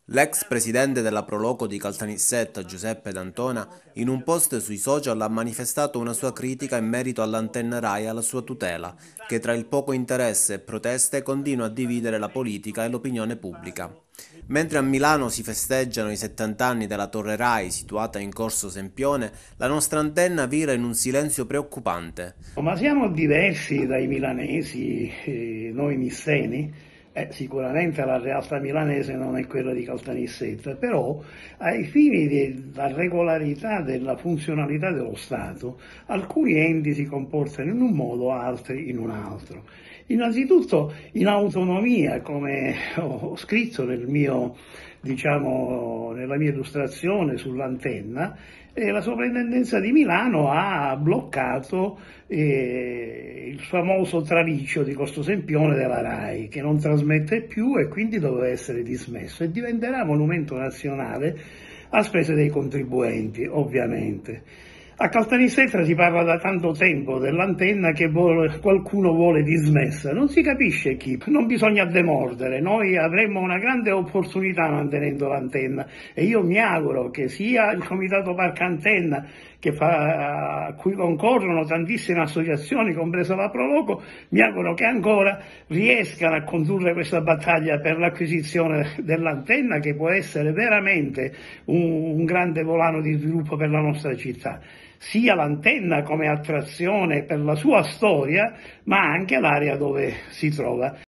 L'ex presidente della Proloco di Caltanissetta, Giuseppe D'Antona, in un post sui social ha manifestato una sua critica in merito all'antenna Rai e alla sua tutela, che tra il poco interesse e proteste continua a dividere la politica e l'opinione pubblica. Mentre a Milano si festeggiano i 70 anni della Torre Rai situata in Corso Sempione, la nostra antenna vira in un silenzio preoccupante. Ma siamo diversi dai milanesi, noi nisseni? Sicuramente la realtà milanese non è quella di Caltanissetta, però ai fini della regolarità della funzionalità dello Stato, alcuni enti si comportano in un modo, altri in un altro. Innanzitutto in autonomia, come ho scritto nella mia illustrazione sull'antenna, la sovrintendenza di Milano ha bloccato il famoso traliccio di Costo Sempione della RAI, che non trasmette più e quindi doveva essere dismesso e diventerà monumento nazionale a spese dei contribuenti, ovviamente. A Caltanissetta si parla da tanto tempo dell'antenna che qualcuno vuole dismessa, non si capisce chi, non bisogna demordere, noi avremmo una grande opportunità mantenendo l'antenna e io mi auguro che sia il Comitato Parco Antenna a cui concorrono tantissime associazioni, compresa la Proloco, mi auguro che ancora riescano a condurre questa battaglia per l'acquisizione dell'antenna che può essere veramente un grande volano di sviluppo per la nostra città, sia l'antenna come attrazione per la sua storia, ma anche l'area dove si trova.